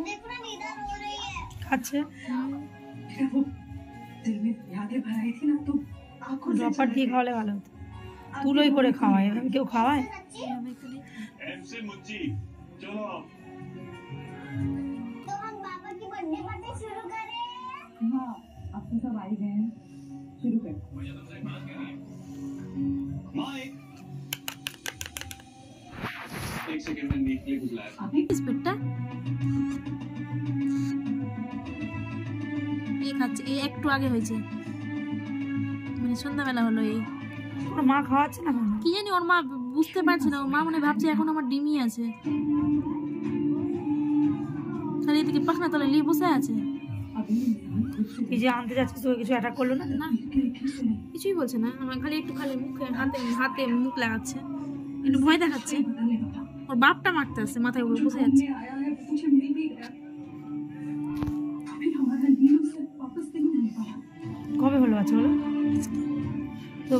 খাচ্ছে ড্রপার দিয়ে খাওয়ালে ভালো হতো। তুলোই করে খাওয়ায়, এভাবে কেউ খাওয়ায়? একটু আগে হয়েছে, মানে সন্ধ্যাবেলা হলো। এই ওর মা খাওয়াচ্ছে না কেন কি জানি, ওর মা বুঝতে পারছে না। ওর মা মনে ভাবছে এখন আমার ডিমই আছে, খালি এদিকে পাখনা তলে নিয়ে বসে আছে। এই যে আনতে যাচ্ছে তো কিছু অ্যাটাক করলো না? না কিছুই বলছে না, আমার খালি একটু খালি মুখে হাতে মুখ লাগাচ্ছে, একটু ভয় দেখাচ্ছে। ওর বাপটা মারতে আসছে, মাথায় উপরে বসে যাচ্ছে। কবে হলো আছে বলো?